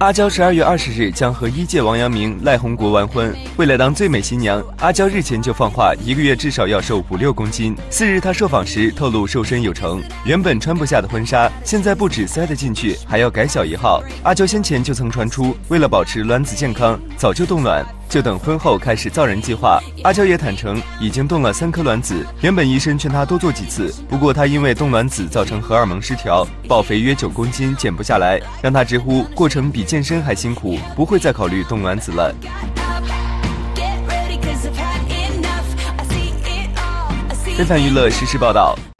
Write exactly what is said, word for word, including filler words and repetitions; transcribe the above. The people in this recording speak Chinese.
阿娇十二月二十日将和一届王阳明赖宏国完婚。为了当最美新娘，阿娇日前就放话，一个月至少要瘦五六公斤。次日她受访时透露瘦身有成，原本穿不下的婚纱，现在不止塞得进去，还要改小一号。阿娇先前就曾传出，为了保持卵子健康，早就冻卵。 就等婚后开始造人计划。阿娇也坦诚已经冻了三颗卵子，原本医生劝她多做几次，不过她因为冻卵子造成荷尔蒙失调，暴肥约九公斤，减不下来，让她直呼过程比健身还辛苦，不会再考虑冻卵子了。非凡娱乐实时报道。